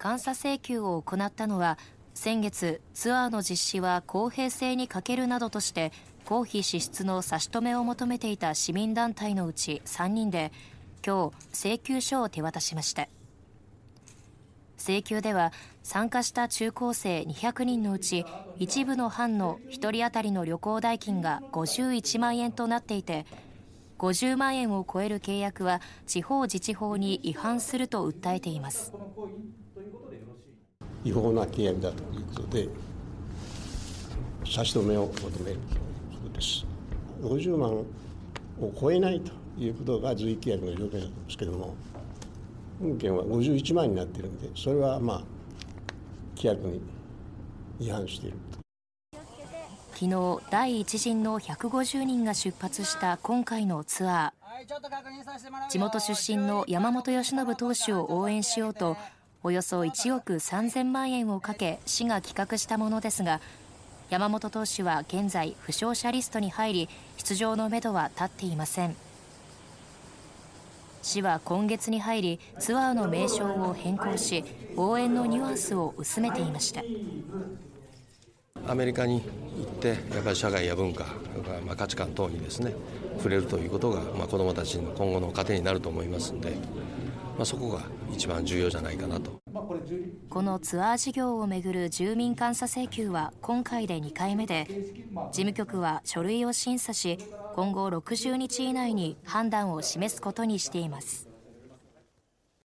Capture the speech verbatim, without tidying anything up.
監査請求を行ったのは、先月ツアーの実施は公平性に欠けるなどとして公費支出の差し止めを求めていた市民団体のうちさんにんで、今日請求書を手渡しました。請求では参加した中高生にひゃくにんのうち一部の班のひとり当たりの旅行代金がごじゅういちまんえんとなっていて、ごじゅうまんえんを超える契約は地方自治法に違反すると訴えています。 違法な契約だということで差し止めを求めるそうです。ごじゅうまんを超えないということが随意契約の条件だと思うんですけども、本件はごじゅういちまんになっているので、それはまあ規約に違反していると。 昨日第一陣のひゃくごじゅうにんが出発した今回のツアー、地元出身の山本由伸投手を応援しようとおよそいちおくさんぜんまんえんをかけ市が企画したものですが、山本投手は現在負傷者リストに入り、出場のめどは立っていません。市は今月に入りツアーの名称を変更し、応援のニュアンスを薄めていました。 アメリカに行ってやっぱり社会や文化、まあ、価値観等にですね触れるということが、まあ、子どもたちの今後の糧になると思いますので、まあ、そこが一番重要じゃないかなと。 このツアー事業をめぐる住民監査請求は今回でにかいめで、事務局は書類を審査し、今後ろくじゅうにち以内に判断を示すことにしています。